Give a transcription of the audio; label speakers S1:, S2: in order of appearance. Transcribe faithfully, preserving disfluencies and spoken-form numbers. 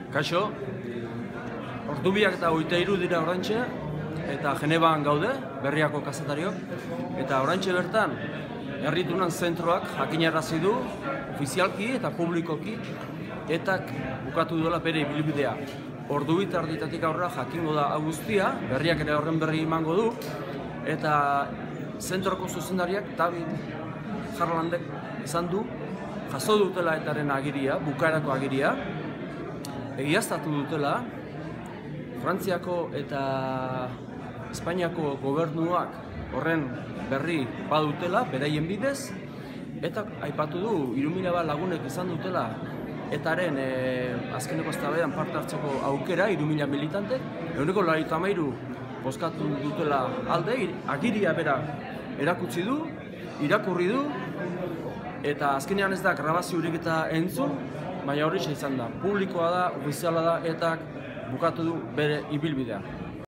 S1: Kaixo, ordubiak eta hogeita hiru dira oraintxe, eta Geneban gaude, Berriako kazetariok, eta oraintxe bertan, herritunan zentroak jakinarazi du, ofizialki eta publikoki, etak bukatu duela bere ibilbidea. Ordu bitarditatik aurrera jakingo da hau guztia, Berriak ere horren berri emango du, eta zentroko zuzendariak David Harlandek esan du, jaso dutela etaren agiria, bukaerako agiria, egiaztatu dutela, Frantziako eta Espainiako gobernuak horren berri badutela, beraien bidez, eta aipatu du, hiru mila bat lagunek izan dutela etaren e, azkeneko eztabaidan parte hartzeko aukera, hiru mila militantek, ehuneko laurogeita hamairu bozkatu dutela alde, agiria bera erakutsi du, irakurri du, eta azkenean ez da grabaziorik eta entzun, baina hori izan da, publikoa da, ofiziala da, eta bukatu du bere ibilbidea.